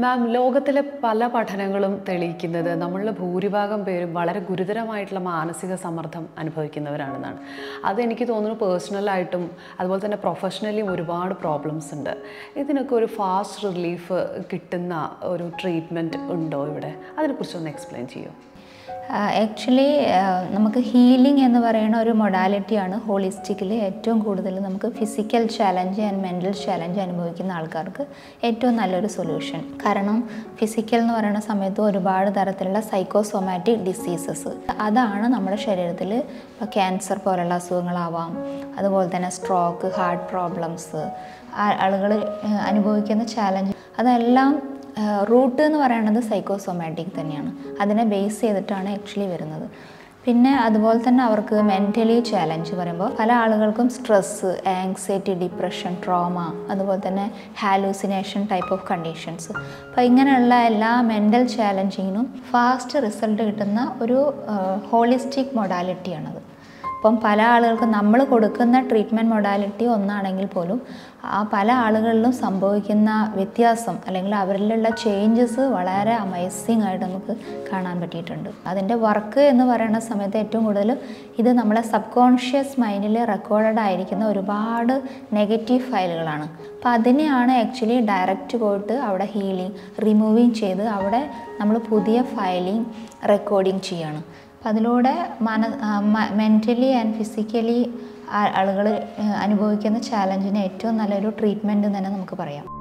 മാം, ലോകത്തിലെ പല പഠനങ്ങളും തെളിയിക്കുന്നത് നമ്മളിൽ ഭൂരിഭാഗം പേരും വളരെ ഗുരുതരമായിട്ടുള്ള മാനസിക സമ്മർദ്ദം അനുഭവിക്കുന്നവരാണെന്നാണ്. അതെനിക്ക് തോന്നുന്നു പേഴ്സണലായിട്ടും അതുപോലെ തന്നെ പ്രൊഫഷണലിയും ഒരുപാട് പ്രോബ്ലംസ് ഉണ്ട്. ഇതിനൊക്കെ ഒരു ഫാസ്റ്റ് റിലീഫ് കിട്ടുന്ന ഒരു ട്രീറ്റ്മെൻറ്റ് ഉണ്ടോ ഇവിടെ? അതിനെക്കുറിച്ചൊന്ന് എക്സ്പ്ലെയിൻ ചെയ്യുമോ? ആക്ച്വലി നമുക്ക് ഹീലിംഗ് എന്ന് പറയുന്ന ഒരു മൊഡാലിറ്റിയാണ് ഹോളിസ്റ്റിക്കിൽ ഏറ്റവും കൂടുതൽ നമുക്ക് physical challenge and mental challenge അനുഭവിക്കുന്ന ആൾക്കാർക്ക് ഏറ്റവും നല്ലൊരു സൊല്യൂഷൻ. കാരണം ഫിസിക്കൽ എന്ന് പറയുന്ന സമയത്ത് ഒരുപാട് തരത്തിലുള്ള സൈക്കോസൊമാറ്റിക് ഡിസീസസ് അതാണ് നമ്മുടെ ശരീരത്തിൽ ഇപ്പോൾ ക്യാൻസർ പോലുള്ള അസുഖങ്ങളാവാം, അതുപോലെ തന്നെ സ്ട്രോക്ക്, ഹാർട്ട് പ്രോബ്ലംസ്, ആളുകൾ അനുഭവിക്കുന്ന ചാലഞ്ച് അതെല്ലാം റൂട്ട് എന്ന് പറയുന്നത് സൈക്കോസൊമാറ്റിക് തന്നെയാണ്. അതിനെ ബേസ് ചെയ്തിട്ടാണ് ആക്ച്വലി വരുന്നത്. പിന്നെ അതുപോലെ തന്നെ അവർക്ക് മെൻ്റലി ചാലഞ്ച് പറയുമ്പോൾ പല ആളുകൾക്കും സ്ട്രെസ്സ്, ആങ്സൈറ്റി, ഡിപ്രഷൻ, ട്രോമ, അതുപോലെ തന്നെ ഹാലൂസിനേഷൻ ടൈപ്പ് ഓഫ് കണ്ടീഷൻസ്. അപ്പോൾ ഇങ്ങനെയുള്ള എല്ലാ മെൻ്റൽ ചാലഞ്ചിങ്ങിനും ഫാസ്റ്റ് റിസൾട്ട് കിട്ടുന്ന ഒരു ഹോളിസ്റ്റിക് മൊഡാലിറ്റിയാണത്. അപ്പം പല ആളുകൾക്കും നമ്മൾ കൊടുക്കുന്ന ട്രീറ്റ്മെൻറ്റ് മൊഡാലിറ്റി ഒന്നാണെങ്കിൽ പോലും ആ പല ആളുകളിലും സംഭവിക്കുന്ന വ്യത്യാസം അല്ലെങ്കിൽ അവരിലുള്ള ചേഞ്ചസ് വളരെ അമേസിങ് ആയിട്ട് നമുക്ക് കാണാൻ പറ്റിയിട്ടുണ്ട്. അതിൻ്റെ വർക്ക് എന്ന് പറയുന്ന സമയത്ത് ഏറ്റവും കൂടുതൽ ഇത് നമ്മളെ സബ് കോൺഷ്യസ് മൈൻഡിൽ റെക്കോർഡഡ് ആയിരിക്കുന്ന ഒരുപാട് നെഗറ്റീവ് ഫയലുകളാണ്. അപ്പോൾ അതിനെയാണ് ആക്ച്വലി ഡയറക്റ്റ് പോയിട്ട് അവിടെ ഹീലിംഗ് റിമൂവിങ് ചെയ്ത് അവിടെ നമ്മൾ പുതിയ ഫയലിംഗ് റെക്കോർഡിങ് ചെയ്യാണ്. അപ്പം അതിലൂടെ മെൻ്റലി ആൻഡ് ഫിസിക്കലി ആളുകൾ അനുഭവിക്കുന്ന ചാലഞ്ചിന് ഏറ്റവും നല്ലൊരു ട്രീറ്റ്മെൻറ്റ് തന്നെ നമുക്ക് പറയാം.